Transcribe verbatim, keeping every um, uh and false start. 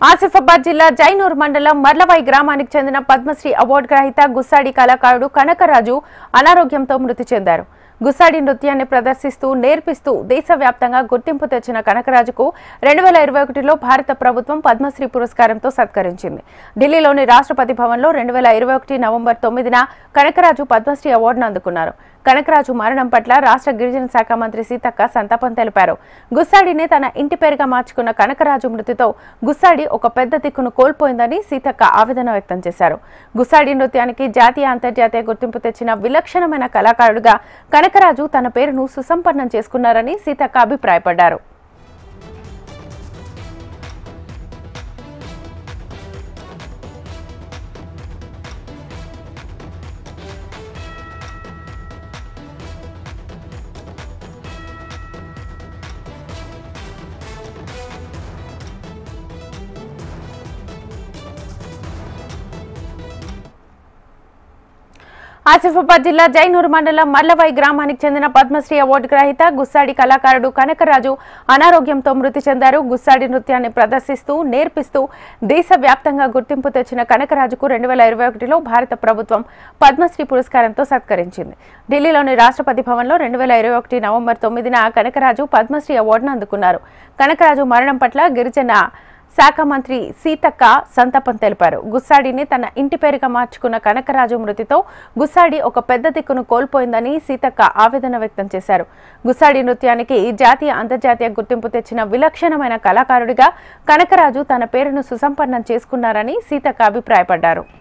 ఆసిఫాబాద్ జిల్లా జైనూర్ మండలం మర్లవాయి గ్రామానికి చెందిన పద్మశ్రీ అవార్డు గ్రహీత గుస్సాడి కళాకారుడు కనకరాజు అనారోగ్యంతో మృతి చెందారు. గుస్సాడి నృత్యాన్ని ప్రదర్శిస్తూ నేర్పిస్తూ దేశవ్యాప్తంగా గుర్తింపు తెచ్చిన కనకరాజుకు రెండు వేల ఇరవై ఒకటిలో భారత ప్రభుత్వం పద్మశ్రీ పురస్కారంతో సత్కరించింది. ఢిల్లీలోని రాష్ట్రపతి భవన్లో రెండు వేల ఇరవై ఒకటి నవంబర్ తొమ్మిదిన కనకరాజు పద్మశ్రీ అవార్డును అందుకున్నారు. కనకరాజు మరణం పట్ల రాష్ట్ర గిరిజన శాఖ మంత్రి సీతక్క సంతాపం తెలిపారు. గుస్సాడిని తన ఇంటి పేరుగా మార్చుకున్న కనకరాజు మృతితో గుస్సాడి ఒక పెద్ద దిక్కును కోల్పోయిందని సీతక్క ఆవేదన వ్యక్తం చేశారు. గుస్సాడి నృత్యానికి జాతీయ అంతర్జాతీయ గుర్తింపు తెచ్చిన విలక్షణమైన కళాకారుడిగా కనకరాజు తన పేరును సుసంపన్నం చేసుకున్నారని సీతక్క అభిప్రాయపడ్డారు. ఆసిఫాబాద్ జిల్లా జైనూర్ మండలం మర్లవాయి గ్రామానికి చెందిన పద్మశ్రీ అవార్డు గ్రహీత గుస్సాడి కళాకారుడు కనకరాజు అనారోగ్యంతో మృతి చెందారు. గుస్సాడి నృత్యాన్ని ప్రదర్శిస్తూ నేర్పిస్తూ దేశవ్యాప్తంగా గుర్తింపు తెచ్చిన కనకరాజుకు రెండు వేల ఇరవై ఒకటిలో భారత ప్రభుత్వం పద్మశ్రీ పురస్కారంతో సత్కరించింది. ఢిల్లీలోని రాష్ట్రపతి భవన్లో రెండు వేల ఇరవై ఒకటి నవంబర్ తొమ్మిదిన కనకరాజు పద్మశ్రీ అవార్డును అందుకున్నారు. కనకరాజు మరణం పట్ల గిరిజన శాఖ మంత్రి సీతక్క సంతాపం తెలిపారు. గుస్సాడిని తన ఇంటి పేరుగా మార్చుకున్న కనకరాజు మృతితో గుస్సాడి ఒక పెద్ద దిక్కును కోల్పోయిందని సీతక్క ఆవేదన వ్యక్తం చేశారు. గుస్సాడి నృత్యానికి జాతీయ అంతర్జాతీయ గుర్తింపు తెచ్చిన విలక్షణమైన కళాకారుడిగా కనకరాజు తన పేరును సుసంపన్నం చేసుకున్నారని సీతక్క అభిప్రాయపడ్డారు.